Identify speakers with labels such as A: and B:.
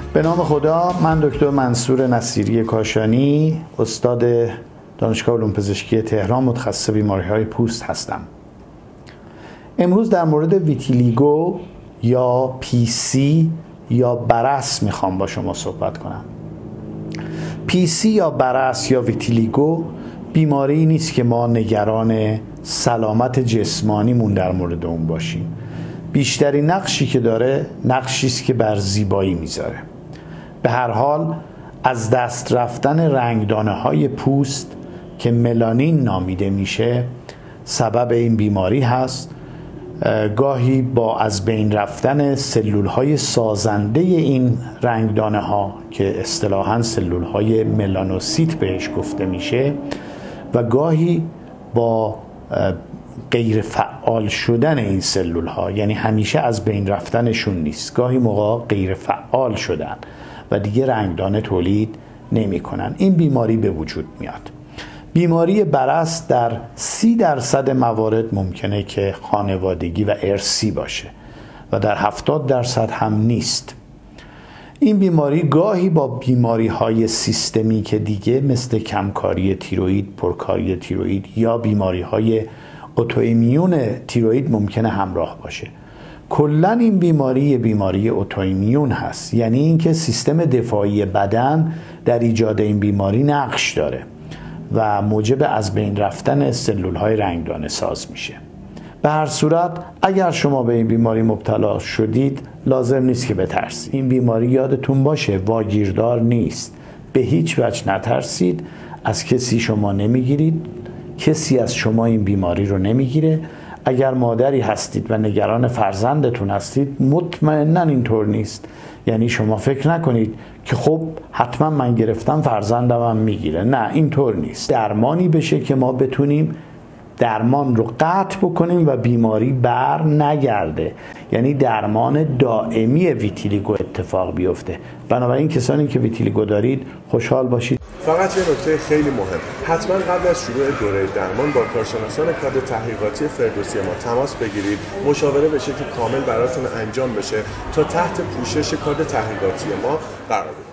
A: به نام خدا، من دکتر منصور نصیری کاشانی، استاد دانشگاه علوم پزشکی تهران، متخصص بیماری‌های پوست هستم. امروز در مورد ویتیلیگو یا PC یا برس میخوام با شما صحبت کنم. PC یا برس یا ویتیلیگو بیماری نیست که ما نگران سلامت جسمانیمون در مورد اون باشیم. بیشترین نقشی که داره نقشی است که بر زیبایی میذاره. به هر حال از دست رفتن رنگدانه‌های پوست که ملانین نامیده میشه سبب این بیماری هست. گاهی با از بین رفتن سلول‌های سازنده این رنگدانه‌ها که اصطلاحاً سلول‌های ملانوسیت بهش گفته میشه و گاهی با غیر فعال شدن این سلول‌ها، یعنی همیشه از بین رفتنشون نیست، گاهی موقع غیر فعال شدن و دیگه رنگدانه تولید نمی‌کنن، این بیماری به وجود میاد. بیماری برس در 30% موارد ممکنه که خانوادگی و ارثی باشه و در 70% هم نیست. این بیماری گاهی با بیماری‌های سیستمیک دیگه مثل کمکاری تیروئید، پرکاری تیروئید یا بیماری‌های اتوایمیون تیروئید ممکنه همراه باشه. کلاً این بیماری اتوایمیون هست، یعنی اینکه سیستم دفاعی بدن در ایجاد این بیماری نقش داره و موجب از بین رفتن سلول‌های رنگدانه ساز میشه. به هر صورت اگر شما به این بیماری مبتلا شدید لازم نیست که بترسید. این بیماری یادتون باشه واگیردار نیست. به هیچ وجه نترسید، از کسی شما نمیگیرید، کسی از شما این بیماری رو نمیگیره. اگر مادری هستید و نگران فرزندتون هستید مطمئناً اینطور نیست. یعنی شما فکر نکنید که خب حتما من گرفتم فرزندم هم میگیره. نه، اینطور نیست. درمانی بشه که ما بتونیم درمان رو قطع بکنیم و بیماری بر نگرده، یعنی درمان دائمی ویتیلیگو اتفاق بیفته. بنابراین کسانی که ویتیلیگو دارید خوشحال باشید.
B: فقط یه نکته خیلی مهم، حتما قبل از شروع دوره درمان با کارشناسان کادر تحقیقاتی فردوسی ما تماس بگیرید، مشاوره به شکل کامل براتون انجام بشه تا تحت پوشش کادر تحقیقاتی ما قرار بگیرید.